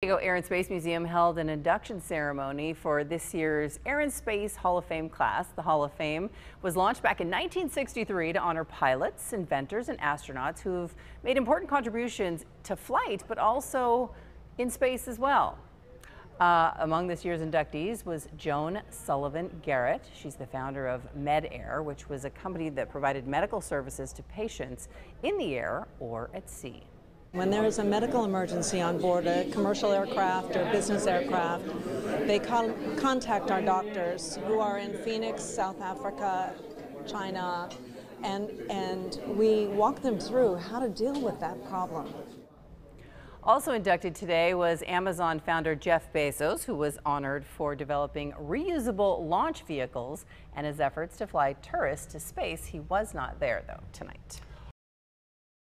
Air and Space Museum held an induction ceremony for this year's Air and Space Hall of Fame class. The Hall of Fame was launched back in 1963 to honor pilots, inventors, and astronauts who've made important contributions to flight, but also in space as well. Among this year's inductees was Joan Sullivan Garrett. She's the founder of MedAir, which was a company that provided medical services to patients in the air or at sea. When there is a medical emergency on board a commercial aircraft or business aircraft, they contact our doctors who are in Phoenix, South Africa, China, and we walk them through how to deal with that problem. Also inducted today was Amazon founder Jeff Bezos, who was honored for developing reusable launch vehicles and his efforts to fly tourists to space. He was not there, though, tonight.